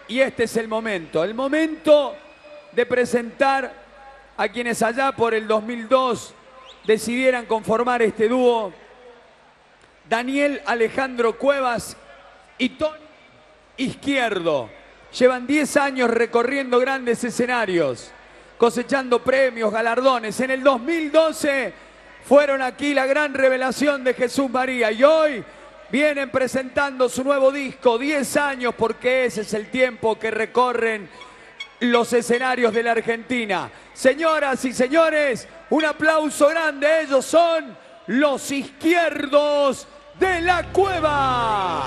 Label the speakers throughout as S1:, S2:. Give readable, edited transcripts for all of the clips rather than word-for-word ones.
S1: y este es el momento de presentar a quienes allá por el 2002 decidieran conformar este dúo, Daniel Alejandro Cuevas y Tony Izquierdo. Llevan 10 años recorriendo grandes escenarios, cosechando premios, galardones. En el 2012 fueron aquí la gran revelación de Jesús María y hoy vienen presentando su nuevo disco, 10 años, porque ese es el tiempo que recorren los escenarios de la Argentina. Señoras y señores, un aplauso grande. Ellos son Los Izquierdos de la Cueva.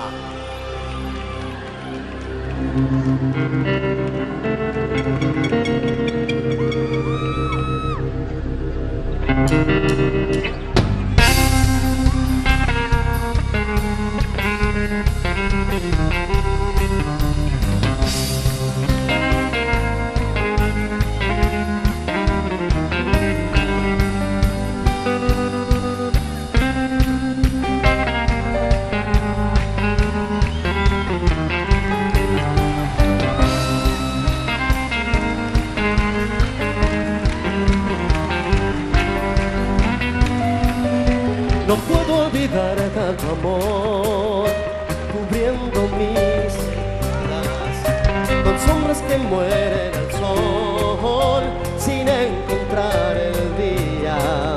S2: No puedo olvidar tanto amor cubriendo mis vidas con sombras que mueren al sol sin encontrar el día.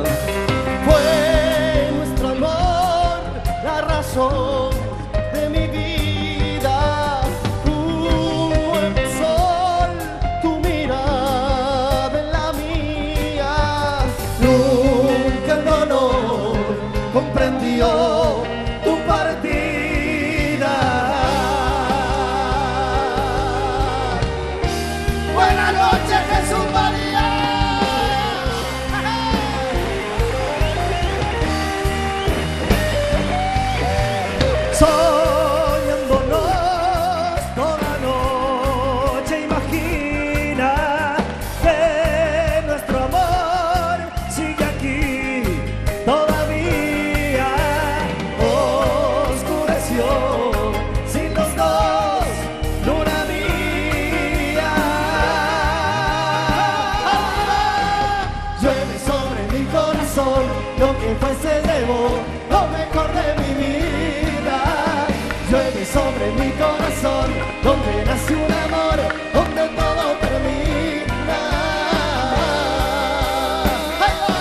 S2: Fue nuestro amor la razón de mi vida, un nuevo sol, tu mirada en la mía. Nunca el dolor comprendió tu partida. Buenas noches, Jesús María. Soñándonos toda noche, imagina que nuestro amor sigue aquí todavía. Oscureció sin los dos, luna mía. Llueve sobre mi corazón, lo que fue se llevó, lo mejor de mi vida. Llueve sobre mi corazón, donde nace un amor, donde todo termina. ¡Ahí va!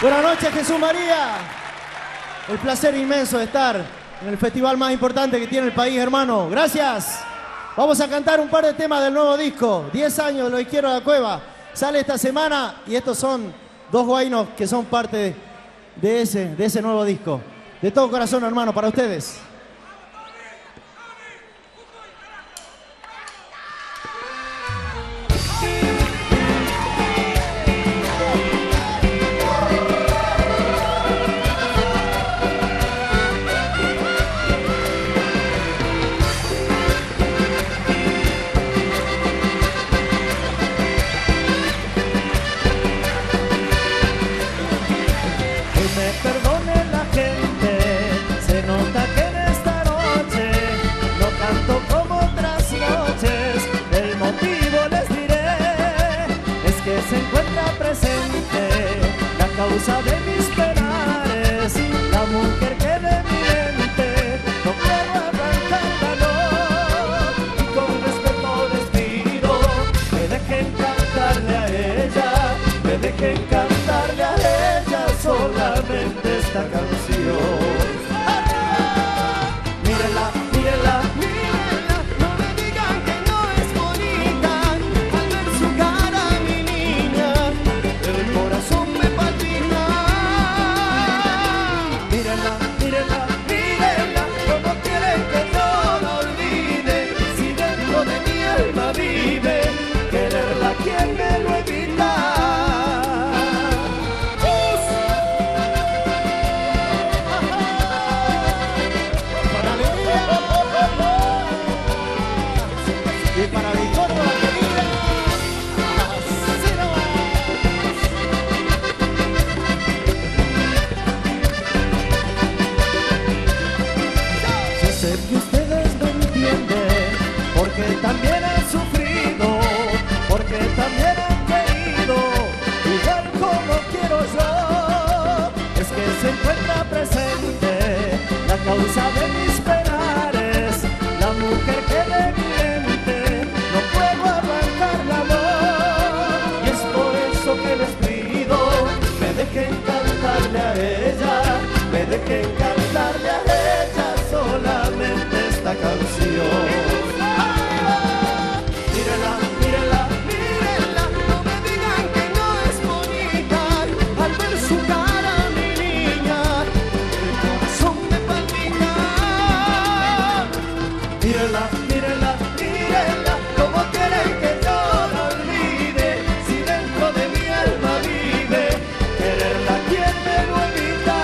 S2: Buenas noches, Jesús María. El placer inmenso de estar en el festival más importante que tiene el país, hermano. Gracias. Vamos a cantar un par de temas del nuevo disco. 10 años de Lo que quiero a la cueva. Sale esta semana y estos son dos guainos que son parte de ese nuevo disco. De todo corazón, hermano, para ustedes.
S3: Causa de mis penares, la mujer que de mi mente no puedo arrancarla, no. Y con respeto les pido, me dejen cantarle a ella, me dejen cantarle a ella solamente esta canción. Mírenla, mírenla, mírenla, no me digan que no es bonita, al ver su cara mi niña, el corazón me palpita. Vive, quererla quien me lo evita. Para alegría y para Victoria la querida. Yo sé que ustedes me entienden, porque también porque también han querido, igual como quiero yo. Es que se encuentra presente la causa de mis penares, la mujer que de mi mente no puedo arrancarla, no. Y es por eso que les pido, me dejen cantarle a ella, me dejen cantarle a ella solamente esta canción. Mírenla, mírenla, mírenla, no me digan que no es bonita, al ver su cara mi niña, el corazón me palpita. Mírenla, mírenla, mírenla, como quieren que yo la olvide, si dentro de mi alma vive, quererla quien me lo evita.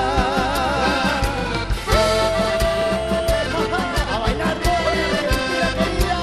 S3: A bailar todo, querida, querida.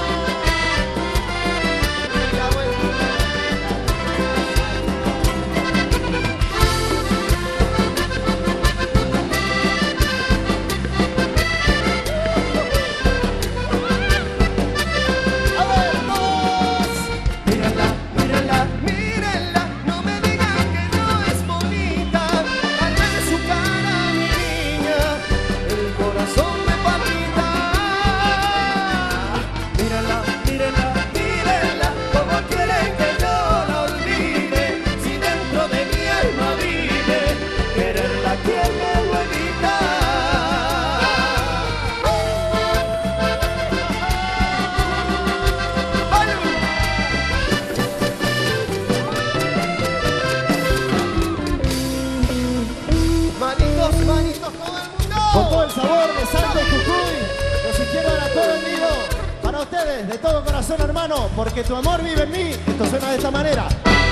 S3: Con todo el sabor de Salta y Jujuy, los quiero dar a todo en vivo, para ustedes, de todo corazón, hermano, porque tu amor vive en mí. Esto suena de esta manera.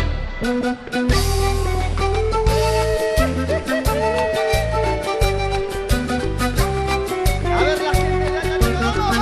S3: A ver la gente de allá arriba, vamos,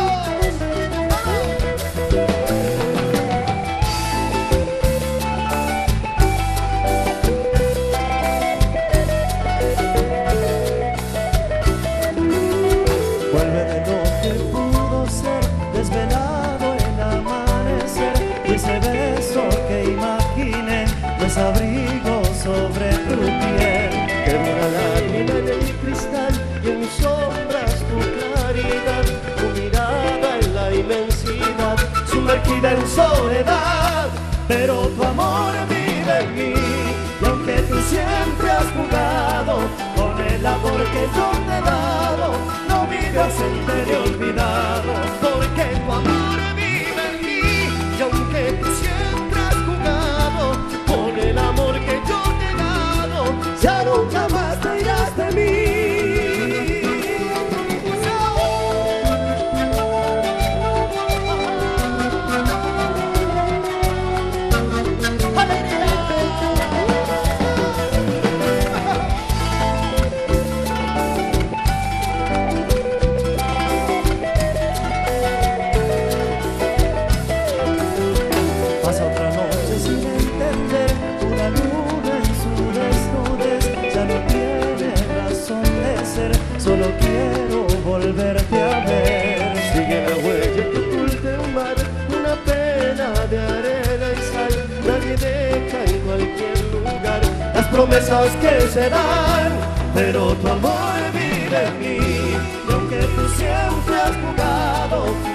S3: vuelve de lo que pudo ser, desvelado el amanecer, y ese beso que imaginé, pues abrigo sobre tu piel. Que una lágrima en mi cristal y en mis sombras tu claridad, tu mirada en la inmensidad, sumergida en soledad, pero tu amor vive en mí, y aunque tú siempre jugado con el amor que yo te he dado. No vives sentirte olvidado, porque tu amor vive en mí. Y aunque tú siempre has jugado con el amor que yo te he dado, ya nunca más te irás de mí. Solo quiero volverte a ver. Sigue la huella que oculta el mar, una pena de arena y sal. Nadie deja en cualquier lugar las promesas que se dan, pero tu amor vive en mí. Y aunque tú siempre has jugado